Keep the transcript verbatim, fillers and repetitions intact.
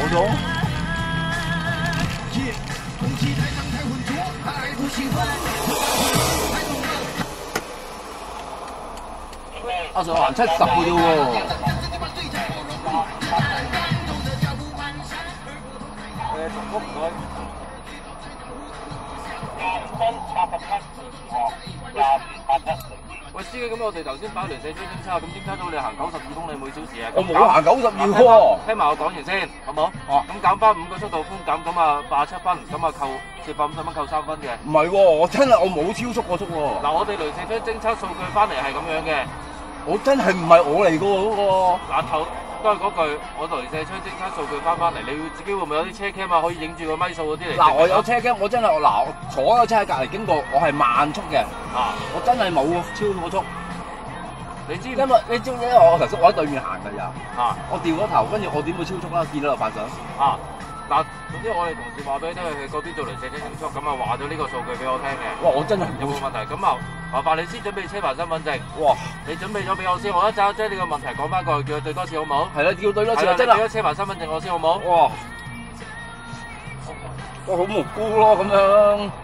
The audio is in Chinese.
攞咗。阿 Sir 還七十嘅啫喎。誒，重複唔該。喂，司機，咁我哋頭先擺嚟四追偵測，咁偵測到你行九十二公里每小時啊！我冇行九十二喎。聽埋我講完先，好唔好？哦。咁減翻五個速度寬減，咁啊八十七分，咁啊扣四百五十蚊扣三分嘅。唔係喎，我真係我冇超速過速喎。嗱，我哋雷射槍偵測數據翻嚟係咁樣嘅。我真係唔係我嚟噶喎嗰個。嗱頭都係嗰句，我雷射槍偵測數據翻翻嚟，你會自己會唔會有啲車 cam 啊可以影住個咪數嗰啲嚟？嗱，我有車 cam，我真係嗱，所有車喺隔離經過，我係慢速嘅。啊！我真係冇超過速。你知？因為你知唔知我頭先我喺對面行㗎咋？啊！我掉咗頭，跟住我點會超速啦？見到就發相。啊！嗱，總之我哋同事話俾你聽，佢嗰邊做雷射偵測，咁啊話咗呢個數據俾我聽嘅。哇！我真係有冇問題？咁啊，麻煩你先準備車牌身份證。哇！你準備咗俾我先，我一陣將呢個問題講翻過去，叫佢對多次好唔好？係啦，叫對多次。真係。俾咗車牌身份證我先好唔好？哇！我好無辜咯咁樣。